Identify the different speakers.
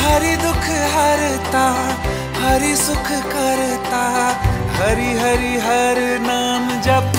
Speaker 1: हरि दुख हरता, हरि सुख करता, हरि हरि हर नाम जप